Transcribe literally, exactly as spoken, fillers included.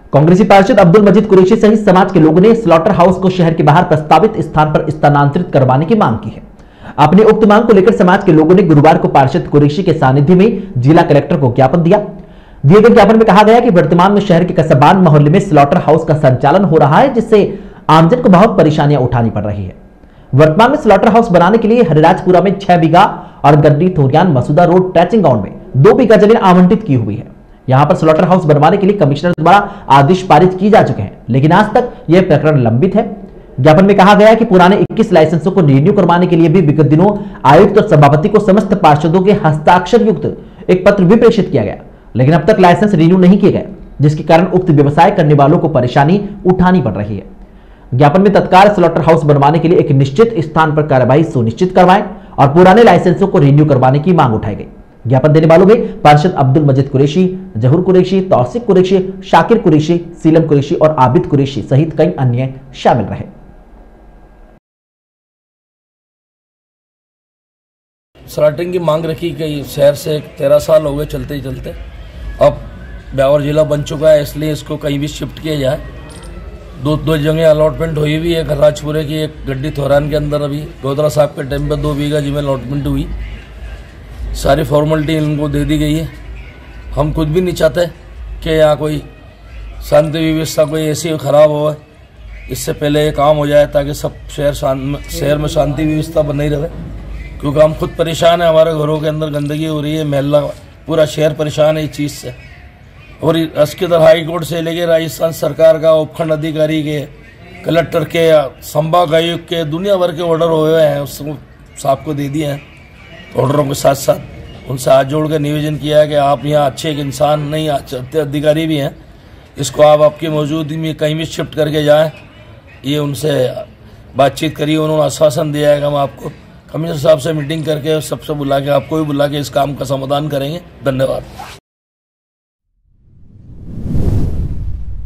कांग्रेसी पार्षद अब्दुल मजीद कुरैशी सहित समाज के लोगों ने स्लॉटर हाउस को शहर के बाहर प्रस्तावित स्थान पर स्थानांतरित करवाने की मांग की है। अपनी उक्त मांग को लेकर समाज के लोगों ने गुरुवार को पार्षद कुरैशी के सानिध्य में जिला कलेक्टर को ज्ञापन दिया। दिए गए ज्ञापन में कहा गया कि वर्तमान में शहर के कसबान मोहल्ले में स्लॉटर हाउस का संचालन हो रहा है, जिससे आमजन को बहुत परेशानियां उठानी पड़ रही है। वर्तमान में स्लॉटर हाउस बनाने के लिए हरिराजपुरा में छह बीघा और गड्डी थोरियान मसूदा रोड ट्रैचिंग ग्राउंड में दो बीघा जमीन आवंटित की हुई है। यहां पर स्लॉटर हाउस बनवाने के लिए कमिश्नर द्वारा आदेश पारित किए जा चुके हैं, लेकिन आज तक यह प्रकरण लंबित है। ज्ञापन में कहा गया है कि पुराने इक्कीस लाइसेंसों को रिन्यू करवाने के लिए भी विगत दिनों आयुक्त और सभापति को समस्त पार्षदों के हस्ताक्षर युक्त एक पत्र भी प्रेषित किया गया, लेकिन अब तक लाइसेंस रिन्यू नहीं किए गए, जिसके कारण उक्त व्यवसाय करने वालों को परेशानी उठानी पड़ रही है। ज्ञापन में तत्काल स्लॉटर हाउस बनवाने के लिए एक निश्चित स्थान पर कार्यवाही सुनिश्चित करवाएं और पुराने लाइसेंसों को रिन्यू करवाने की मांग उठाई गई। ज्ञापन देने वालों में पार्षद अब्दुल मजीद कुरैशी, जहूर कुरैशी, तौसीफ कुरैशी, शाकिर कुरैशी, सीलम कुरैशी और आबिद कुरैशी सहित कई अन्य शामिल रहे। स्लॉटिंग की मांग रखी गई शहर से तेरह साल हो गए चलते ही चलते। अब ब्यावर जिला बन चुका है, इसलिए इसको कहीं भी शिफ्ट किया जाए। दो दो जगह अलॉटमेंट हुई भी है, हरिराजपुरे की एक गड्डी थोरान के अंदर अभी गोदरा साहब के टाइम पे दो बीघा जिम्मे अलॉटमेंट हुई। सारी फॉर्मेलिटी इनको दे दी गई है। हम कुछ भी नहीं चाहते कि यहाँ कोई शांति व्यवस्था कोई ऐसी खराब हो, इससे पहले ये काम हो जाए ताकि सब शहर शहर में शांति व्यवस्था बनी रहे, क्योंकि हम खुद परेशान हैं। हमारे घरों के अंदर गंदगी हो रही है, महल्ला पूरा शहर परेशान है इस चीज़ से। और इसके अंदर हाई कोर्ट से लेके राजस्थान सरकार का, उपखंड अधिकारी के, कलेक्टर के, संभाग आयुक्त के, दुनिया भर के ऑर्डर हुए हैं, उस साहब को दे दिए हैं। ऑर्डरों के साथ साथ उनसे हाथ जोड़ कर निवेदन किया है कि आप यहाँ अच्छे एक इंसान नहीं, अच्छे अधिकारी भी हैं, इसको आप आपकी मौजूदगी में कहीं भी शिफ्ट करके जाएं। ये उनसे बातचीत करिए, उन्होंने आश्वासन दिया है कि हम आपको कमिश्नर साहब से मीटिंग करके सबसे बुला के आपको भी बुला के इस काम का समाधान करेंगे। धन्यवाद।